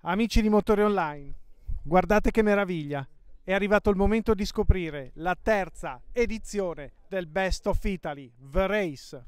Amici di Motori Online, guardate che meraviglia! È arrivato il momento di scoprire la terza edizione del Best of Italy, The Race.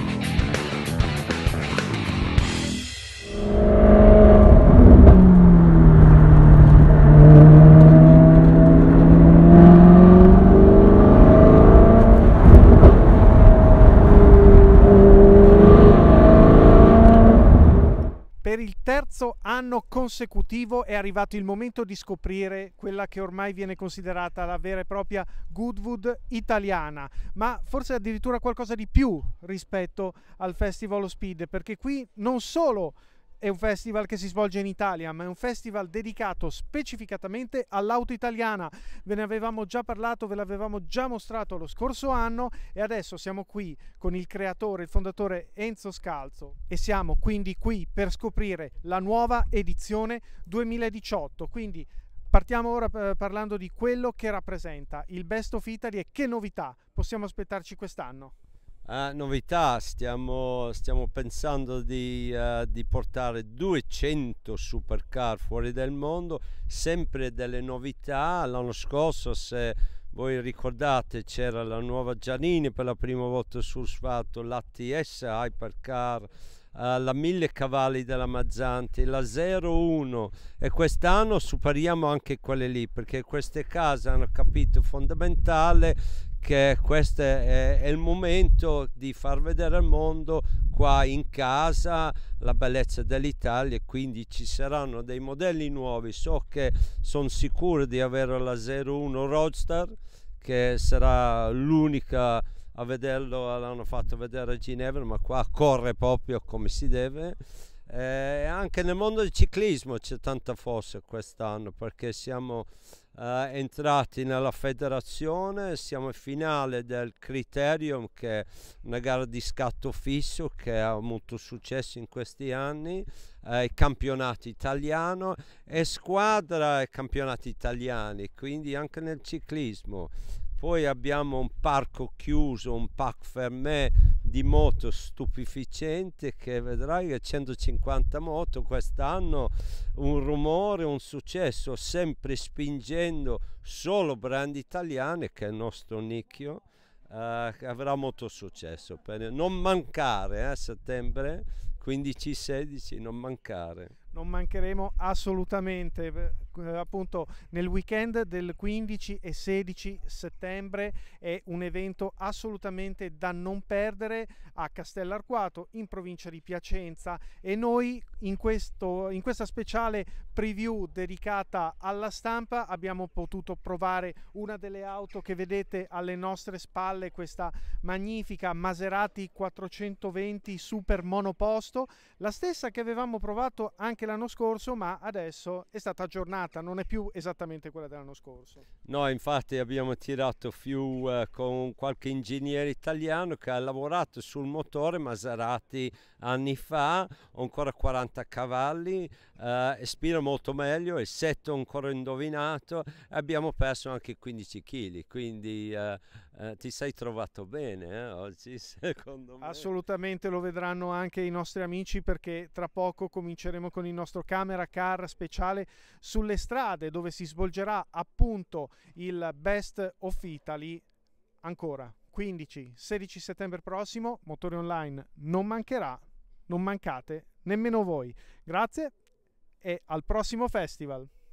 Per il terzo anno consecutivo è arrivato il momento di scoprire quella che ormai viene considerata la vera e propria Goodwood italiana, ma forse addirittura qualcosa di più rispetto al Festival of Speed, perché qui non solo è un festival che si svolge in Italia, ma è un festival dedicato specificatamente all'auto italiana. Ve ne avevamo già parlato, ve l'avevamo già mostrato lo scorso anno e adesso siamo qui con il creatore, il fondatore Enzo Scalzo e siamo quindi qui per scoprire la nuova edizione 2018. Quindi partiamo ora parlando di quello che rappresenta il Best of Italy e che novità possiamo aspettarci quest'anno. Novità, stiamo pensando di portare 200 supercar fuori del mondo, sempre delle novità. L'anno scorso, se voi ricordate, c'era la nuova Giannini per la prima volta sul asfalto, l'ATS Hypercar, la 1000 cavalli della Mazzanti, la 01, e quest'anno superiamo anche quelle lì, perché queste case hanno capito fondamentale che questo è il momento di far vedere al mondo qua in casa la bellezza dell'Italia, quindi ci saranno dei modelli nuovi. Sono sicuro di avere la 01 Roadster, che sarà l'unica a vederlo, l'hanno fatto vedere a Ginevra, ma qua corre proprio come si deve. Anche nel mondo del ciclismo c'è tanta forza quest'anno, perché siamo entrati nella federazione, siamo in finale del Criterium, che è una gara di scatto fisso che ha molto successo in questi anni, il campionato italiano e squadra e campionati italiani, quindi anche nel ciclismo. Poi abbiamo un parco chiuso, un parc fermé di moto stupefacente, che vedrai che 150 moto quest'anno, un rumore, un successo, sempre spingendo solo brand italiane, che è il nostro nicchio, che avrà molto successo. Per non mancare, a settembre 15-16, non mancare. Non mancheremo assolutamente, appunto nel weekend del 15 e 16 settembre è un evento assolutamente da non perdere a Castell'Arquato, in provincia di Piacenza, e noi in questa speciale preview dedicata alla stampa abbiamo potuto provare una delle auto che vedete alle nostre spalle, questa magnifica Maserati 420 super monoposto, la stessa che avevamo provato anche l'anno scorso, ma adesso è stata aggiornata, non è più esattamente quella dell'anno scorso. No, infatti abbiamo tirato più con qualche ingegnere italiano che ha lavorato sul motore Maserati anni fa, ancora 40 cavalli, ispira molto meglio, il setto ancora indovinato, abbiamo perso anche 15 kg, quindi ti sei trovato bene oggi, secondo me. Assolutamente, lo vedranno anche i nostri amici, perché tra poco cominceremo con il nostro camera car speciale sulle strade, dove si svolgerà appunto il Best of Italy. Ancora 15-16 settembre prossimo, Motori Online non mancherà, non mancate nemmeno voi. Grazie e al prossimo festival.